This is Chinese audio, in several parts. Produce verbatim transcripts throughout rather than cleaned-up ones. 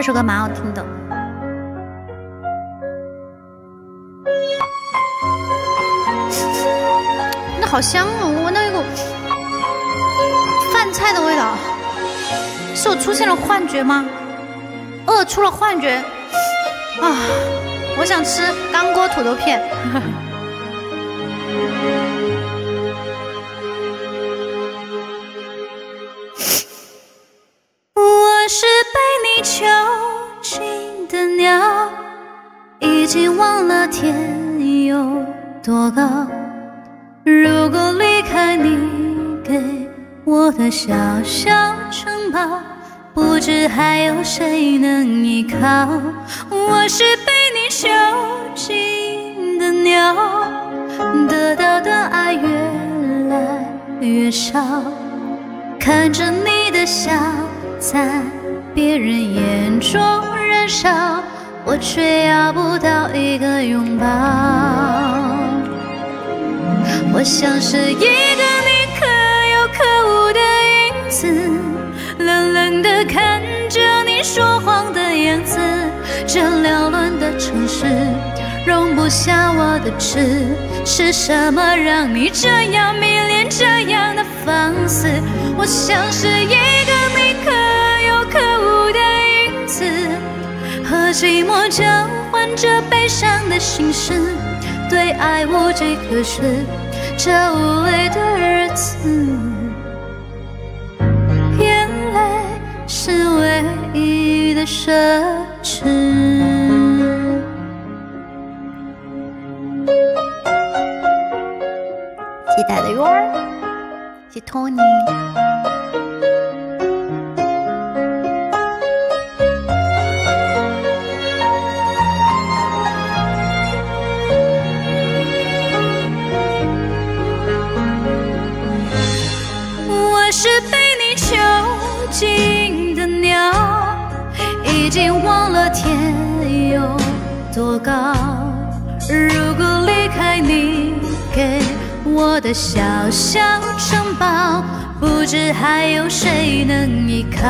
这首歌蛮好听的。那好香哦，我闻到一股饭菜的味道。是我出现了幻觉吗？饿出了幻觉啊！我想吃干锅土豆片。我是被你囚禁的鸟，已经忘了天有多高。如果离开你给我的小小城堡，不知还有谁能依靠。我是被你囚禁的鸟，得到的爱越来越少，看着你的笑在别人眼中燃烧，我却要不到一个拥抱。我像是一个你可有可无的影子，冷冷地看着你说谎的样子。这缭乱的城市容不下我的痴，是什么让你这样迷恋这样的放肆？我像是一个你可有可无的影子，和寂寞交换着悲伤的心事，对爱无计可施，这无味的日子，眼泪是唯一的奢侈。期待的鱼儿，谢托尼。我是被你囚禁的鸟，已经忘了天有多高。如果离开你给我的小小城堡，不知还有谁能依靠。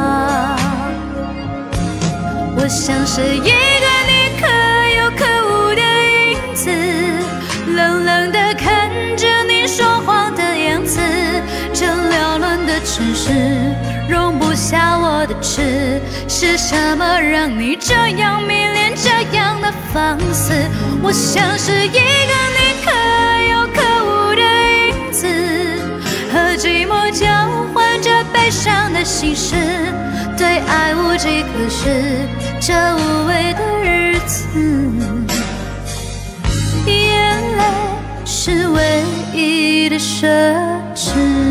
我像是一个你可有可无的影子，冷冷地看着你说谎的样子。这缭乱的城市容不下我的痴，是什么让你这样迷恋这样的放肆？我像是一个你可有可无的影子，和寂寞交换着悲伤的心事，对爱无计可施，这无味的日子，眼泪是唯一的奢侈。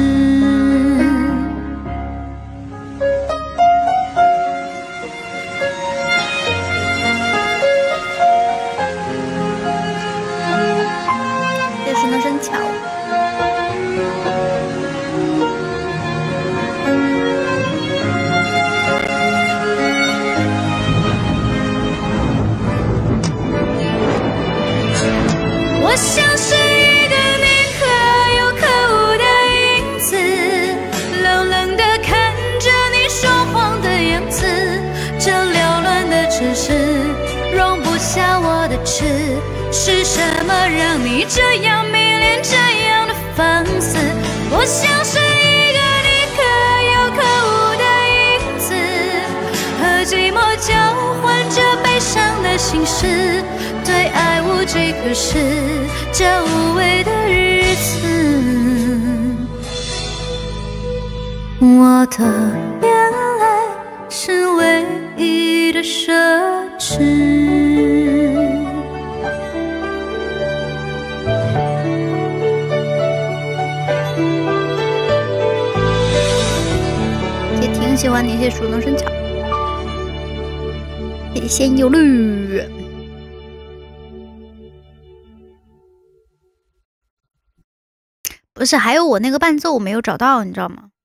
这是能生巧。我像是一个你可有可无的影子，冷冷地看着你说谎的样子。这缭乱的城市容不下我的痴，是什么让你这样迷恋这样的放肆？我像是一个你可有可无的影子，和寂寞交换着悲伤的心事，对爱无计可施，这无味的日子，我的眼泪是唯一的奢侈。也挺喜欢那些熟能生巧，谢谢有绿。不是，还有我那个伴奏我没有找到，你知道吗？